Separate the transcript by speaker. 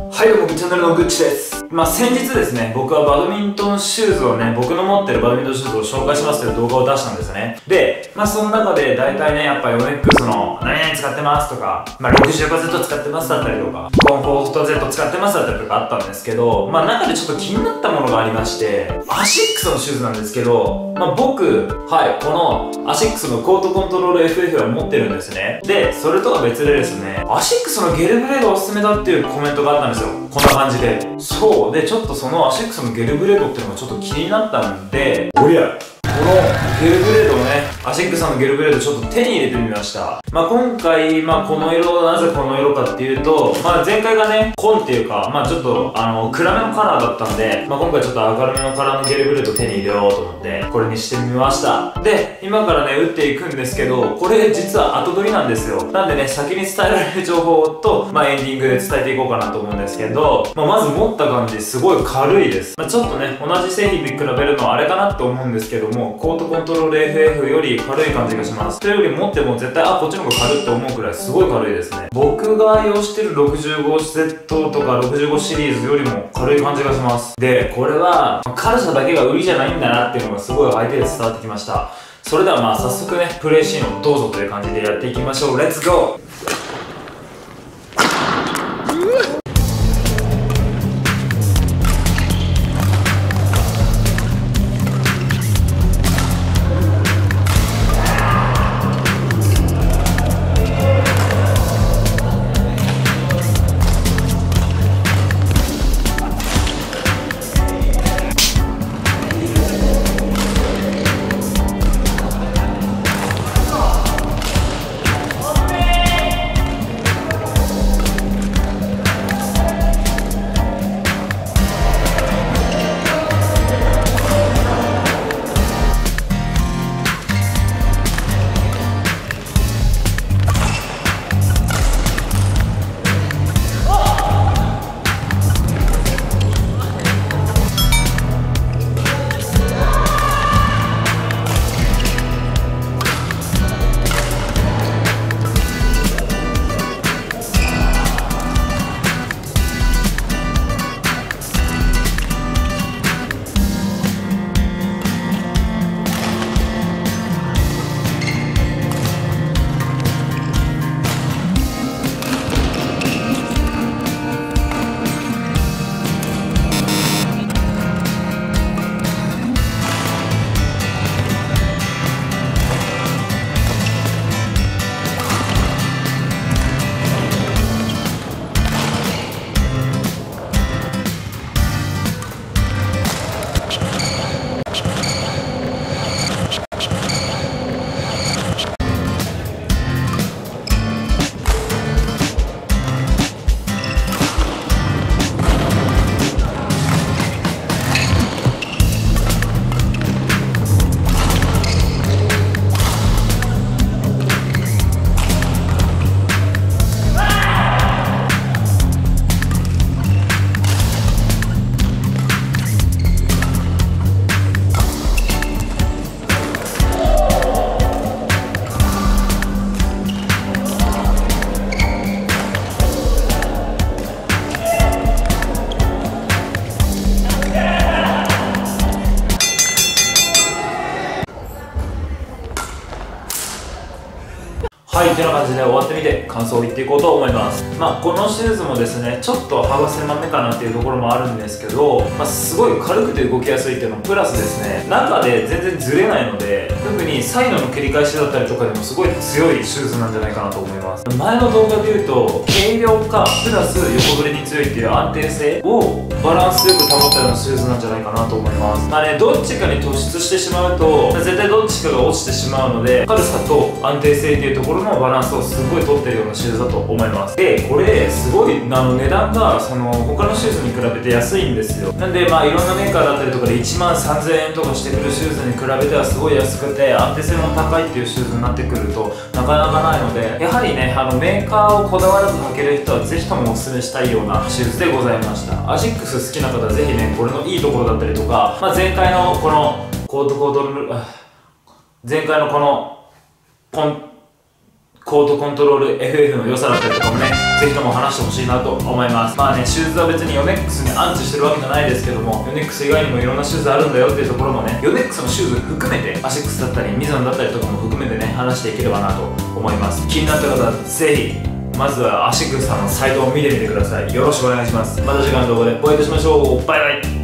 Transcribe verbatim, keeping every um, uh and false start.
Speaker 1: はい、どうも、チャンネルのぐっちです。まあ、先日ですね、僕はバドミントンシューズをね、僕の持ってるバドミントンシューズを紹介しますという動画を出したんですね。で、まあ、その中で大体ね、やっぱヨネックスの何々使ってますとか、まあ、ろくじゅうごゼット 使ってますだったりとか、コンフォート Z 使ってますだったりとかあったんですけど、まあ、中でちょっと気になったものがありまして、アシックスのシューズなんですけど、まあ、僕、はい、このアシックスのコートコントロール エフエフ は持ってるんですね。で、それとは別でですね、アシックスのゲルブレードおすすめだっていうコメントがあったんですよ。こんな感じで。そうで、ちょっとそのアシックスのゲルブレードっていうのがちょっと気になったんで、おりゃこのゲルブレードをね、アシックスのゲルブレードちょっと手に入れてみました。まあ今回、まあこの色、なぜこの色かっていうと、まあ前回がね、紺っていうか、まあちょっと、あの、暗めのカラーだったんで、まあ今回ちょっと明るめのカラーのゲルブレードを手に入れようと思って、これにしてみました。で、今からね、打っていくんですけど、これ実は後撮りなんですよ。なんでね、先に伝えられる情報と、まあエンディングで伝えていこうかなと思うんですけど、まあまず持った感じ、すごい軽いです。まあちょっとね、同じ製品に比べるのはあれかなって思うんですけども、コートコントロール エフエフ より軽い感じがします。というより持っても絶対、あ、こっちの方が軽いって思うくらいすごい軽いですね。僕が愛用してる ろくじゅうごゼット とかろくじゅうごシリーズよりも軽い感じがします。で、これは軽さだけが売りじゃないんだなっていうのがすごい相手で伝わってきました。それではまあ早速ね、プレイシーンをどうぞという感じでやっていきましょう。レッツゴー。はい、というような感じで終わってみて感想を言っていこうと思います。まあこのシューズもですね、ちょっと幅狭めかなっていうところもあるんですけど、まあ、すごい軽くて動きやすいっていうのプラスですね、中で全然ずれないので、特にサイドの蹴り返しだったりとかでもすごい強いシューズなんじゃないかなと思います。前の動画で言うと軽量化プラス横ぶれに強いっていう安定性をバランスよく保ったようなシューズなんじゃないかなと思います。まあね、どっちかに突出してしまうと絶対どっちかが落ちてしまうので、軽さと安定性っていうところのバランスをすごい取ってるようなシューズだと思います。で、これすごいあの値段がその他のシューズに比べて安いんですよ。なんでまあいろんなメーカーだったりとかでいちまんさんぜんえんとかしてくるシューズに比べてはすごい安くて安定性も高いっていうシューズになってくるとなかなかないので、やはりね、あのメーカーをこだわらず履ける人はぜひともおすすめしたいようなシューズでございました。アシックス好きな方はぜひね、これのいいところだったりとか、まあ、前回のこのコートコートル前回のこのコンコートコントロール エフエフ の良さだったりとかもね、ぜひとも話してほしいなと思います。まあね、シューズは別にヨネックスにアンチしてるわけじゃないですけども、ヨネックス以外にもいろんなシューズあるんだよっていうところもね、ヨネックスのシューズ含めて、アシックスだったりミズノだったりとかも含めてね、話していければなと思います。気になった方はぜひまずはアシックスさんのサイトを見てみてください。よろしくお願いします。また次回の動画でお会いいたしましょう。バイバイ。